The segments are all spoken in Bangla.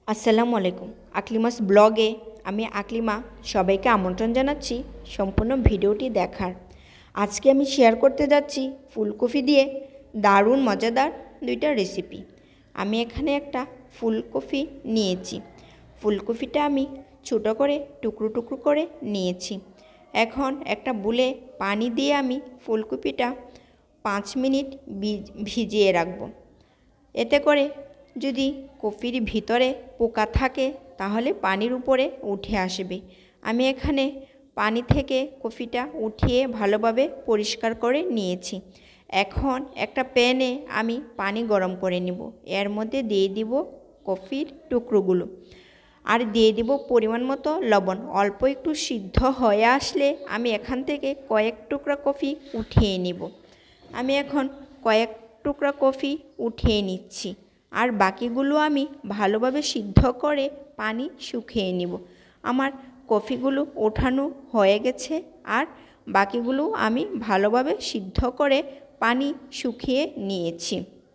আসসালামু আলাইকুম। আকলিমাস ব্লগে আমি আকলিমা সবাইকে আমন্ত্রণ জানাচ্ছি সম্পূর্ণ ভিডিওটি দেখার। আজকে আমি শেয়ার করতে যাচ্ছি ফুলকপি দিয়ে দারুণ মজাদার দুইটা রেসিপি। আমি এখানে একটা ফুলকপি নিয়েছি। ফুলকপিটা আমি ছোটো করে টুকরো টুকরো করে নিয়েছি। এখন একটা বুলে পানি দিয়ে আমি ফুলকপিটা 5 মিনিট ভিজিয়ে রাখব। এতে করে যদি কপির ভিতরে পোকা থাকে তাহলে পানির উপরে উঠে আসবে। আমি এখানে পানি থেকে কপিটা উঠিয়ে ভালোভাবে পরিষ্কার করে নিয়েছি। এখন একটা প্যানে আমি পানি গরম করে নেব। এর মধ্যে দিয়ে দিব কপির টুকরোগুলো আর দিয়ে দিব পরিমাণ মতো লবণ। অল্প একটু সিদ্ধ হয়ে আসলে আমি এখান থেকে কয়েক টুকরা কপি উঠিয়ে নিব। আমি এখন কয়েক টুকরা কপি উঠিয়ে নিচ্ছি আর বাকিগুলো আমি ভালোভাবে সিদ্ধ করে পানি শুকিয়ে নিব। আমার কপিগুলো ওঠানো হয়ে গেছে আর বাকিগুলো আমি ভালোভাবে সিদ্ধ করে পানি শুকিয়ে নিয়েছি।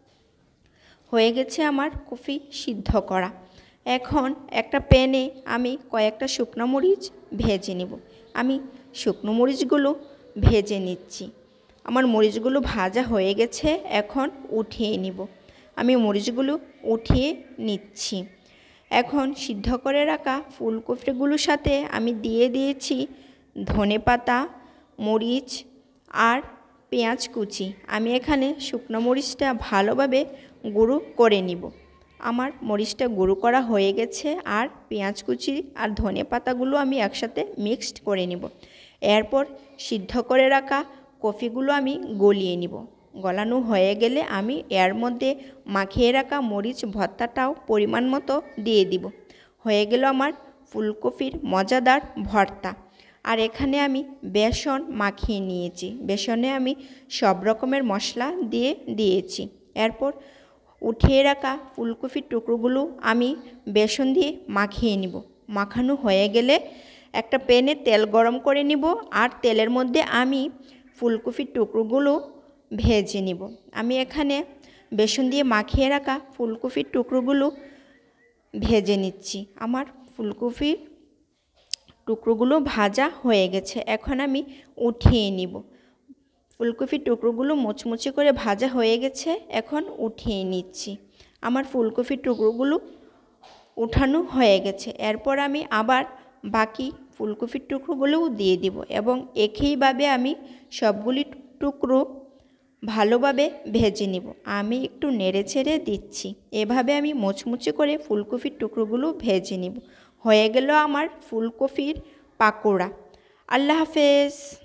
হয়ে গেছে আমার কপি সিদ্ধ করা। এখন একটা প্যানে আমি কয়েকটা শুকনো মরিচ ভেজে নেব। আমি শুকনো মরিচগুলো ভেজে নিচ্ছি। আমার মরিচগুলো ভাজা হয়ে গেছে, এখন উঠিয়ে নিব। আমি মরিচগুলো উঠিয়ে নিচ্ছি। এখন সিদ্ধ করে রাখা ফুলকপিগুলোর সাথে আমি দিয়ে দিয়েছি ধনেপাতা, মরিচ আর পেঁয়াজ কুচি। আমি এখানে শুকনো মরিচটা ভালোভাবে গুঁড়ো করে নিব। আমার মরিচটা গুঁড়ো করা হয়ে গেছে আর পেঁয়াজ কুচি আর ধনেপাতাগুলো আমি একসাথে মিক্সড করে নিব। এরপর সিদ্ধ করে রাখা কপিগুলো আমি গলিয়ে নিব। গলানো হয়ে গেলে আমি এর মধ্যে মাখিয়ে রাখা মরিচ ভর্তাটাও পরিমাণ মতো দিয়ে দিব। হয়ে গেল আমার ফুলকপির মজাদার ভর্তা। আর এখানে আমি বেসন মাখিয়ে নিয়েছি। বেসনে আমি সব রকমের মশলা দিয়েছি। এরপর উঠিয়ে রাখা ফুলকপির টুকরোগুলো আমি বেসন দিয়ে মাখিয়ে নিব। মাখানো হয়ে গেলে একটা প্যানে তেল গরম করে নিব আর তেলের মধ্যে আমি ফুলকপির টুকরোগুলো ভেজে নিব। আমি এখানে বেসন দিয়ে মাখিয়ে রাখা ফুলকপির টুকরোগুলো ভেজে নিচ্ছি। আমার ফুলকপির টুকরোগুলো ভাজা হয়ে গেছে, এখন আমি উঠিয়ে নিব। ফুলকপির টুকরোগুলো মুচমুচে করে ভাজা হয়ে গেছে, এখন উঠিয়ে নিচ্ছি। আমার ফুলকপির টুকরোগুলো উঠানো হয়ে গেছে। এরপর আমি আবার বাকি ফুলকপির টুকরোগুলোও দিয়ে দিব এবং একইভাবে আমি সবগুলি টুকরো ভালোভাবে ভেজে নিব। আমি একটু নেড়ে ছেড়ে দিচ্ছি। এভাবে আমি মুচমুচে করে ফুলকপির টুকরোগুলো ভেজে নিব। হয়ে গেল আমার ফুলকপির পাকোড়া। আল্লাহ হাফেজ।